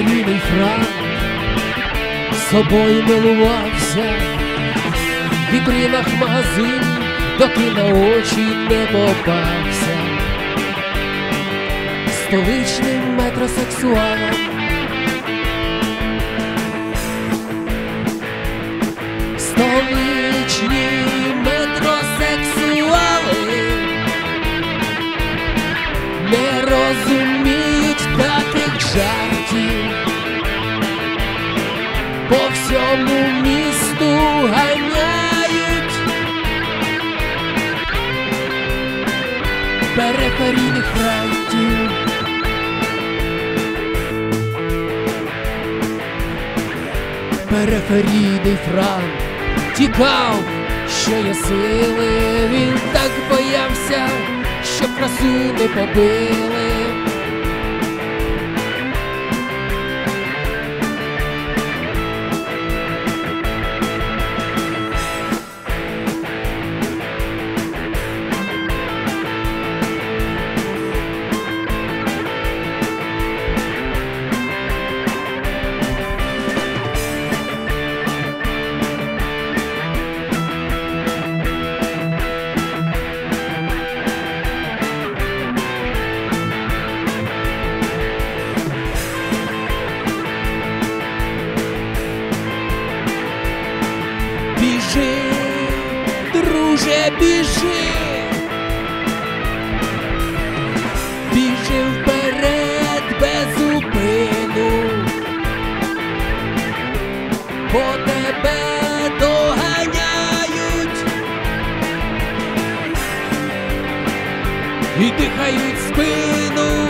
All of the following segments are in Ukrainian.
периферійний франк собою милувався в вітринах магазинів, доки на очі не попався столичним метросексуалом. Столичні метросексуали не розуміють таких жартів, по всьому місту ганяють периферійних франтів. Периферійний франк тікав, що є сили, він так боявся, щоб красу не побили. Біжи, друже, біжи, біжи вперед без зупину, бо тебе доганяють і дихають в спину.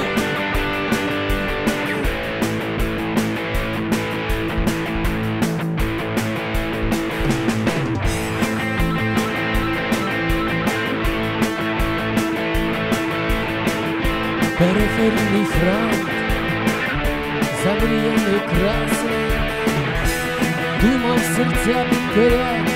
Периферійний франк, замріяний красний, думав серця підкоряти